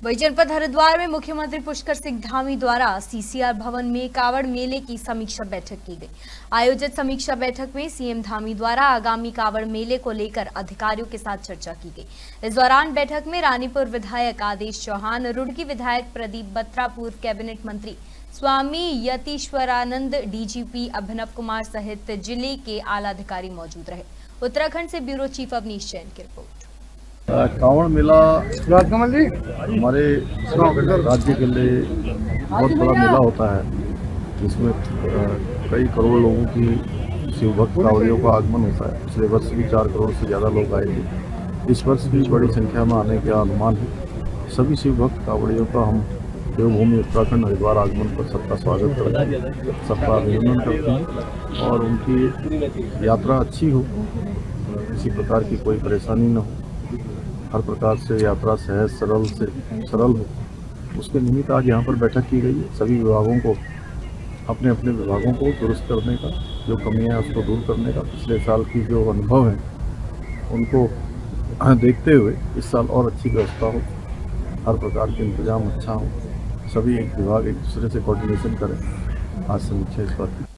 वही जनपद हरिद्वार में मुख्यमंत्री पुष्कर सिंह धामी द्वारा सीसीआर भवन में कावड़ मेले की समीक्षा बैठक की गई। आयोजित समीक्षा बैठक में सीएम धामी द्वारा आगामी कावड़ मेले को लेकर अधिकारियों के साथ चर्चा की गई। इस दौरान बैठक में रानीपुर विधायक आदेश चौहान, रुड़की विधायक प्रदीप बत्रा, पूर्व कैबिनेट मंत्री स्वामी यतीश्वरानंद, डीजीपी अभिनव कुमार सहित जिले के आला अधिकारी मौजूद रहे। उत्तराखंड से ब्यूरो चीफ अवनीश जैन की रिपोर्ट। कांवड़ मेला हमारे राज्य के लिए बहुत बड़ा मेला होता है, जिसमें कई करोड़ लोगों की शिव भक्त कांवड़ियों का आगमन होता है। पिछले वर्ष भी 4 करोड़ से ज़्यादा लोग आए थे। इस वर्ष भी बड़ी संख्या में आने का अनुमान है। सभी शिव भक्त कांवड़ियों का हम देवभूमि उत्तराखंड हरिद्वार आगमन पर सबका स्वागत करते हैं, सबका अभिनंदन करते हैं और उनकी यात्रा अच्छी हो, किसी प्रकार की कोई परेशानी न हो, हर प्रकार से यात्रा सहज सरल हो, उसके निमित्त आज यहाँ पर बैठक की गई है। सभी विभागों को अपने अपने विभागों को दुरुस्त करने का, जो कमियां हैं उसको दूर करने का, पिछले साल की जो अनुभव है उनको देखते हुए इस साल और अच्छी व्यवस्था हो, हर प्रकार के इंतजाम अच्छा हो, सभी एक विभाग एक दूसरे से कोऑर्डिनेशन करें। आज समीक्षा इस पर